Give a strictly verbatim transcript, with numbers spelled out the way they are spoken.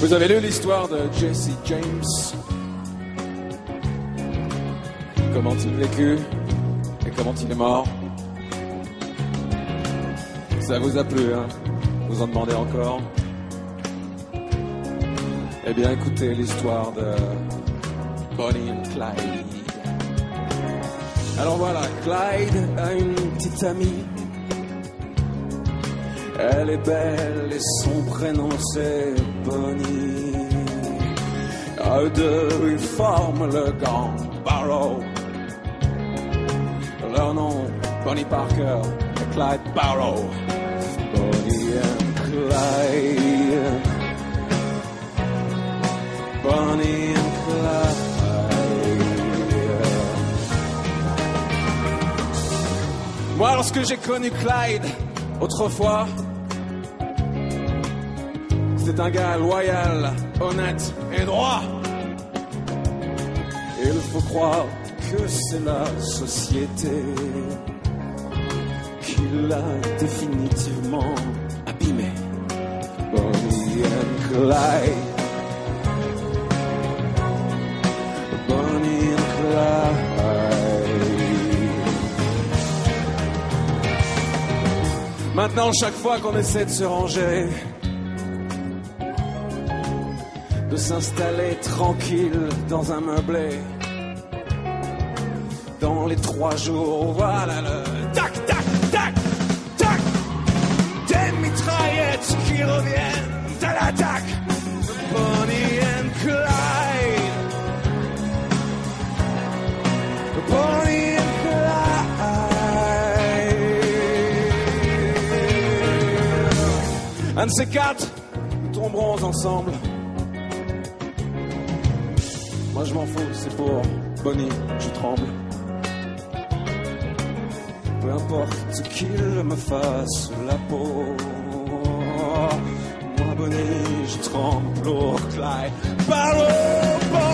Vous avez lu l'histoire de Jesse James? Comment il vécut et comment il est mort? Ça vous a plu, hein? Vous en demandez encore? Eh bien, écoutez l'histoire de Bonnie and Clyde. Alors voilà, Clyde a une petite amie. Elle est belle et son prénom c'est Bonnie. À eux deux, ils forment le gang Barrow. Leur nom, Bonnie Parker et Clyde Barrow. Bonnie and Clyde. Bonnie and Clyde. Moi, lorsque j'ai connu Clyde, autrefois, c'est un gars loyal, honnête et droit. Et il faut croire que c'est la société qui l'a définitivement abîmé. Bonnie and Clyde. Bonnie and Clyde. Maintenant, chaque fois qu'on essaie de se ranger, de s'installer tranquille dans un meublé, dans les trois jours, voilà le tac, tac, tac, tac, des mitraillettes qui reviennent à l'attaque. Bonnie and Clyde. Bonnie and Clyde. Un de ces quatre, nous tomberons ensemble. Moi je m'en fous, c'est pour Bonnie, je tremble. Peu importe qu'il me fasse la peau. Moi Bonnie, je tremble pour Clyde Barrow.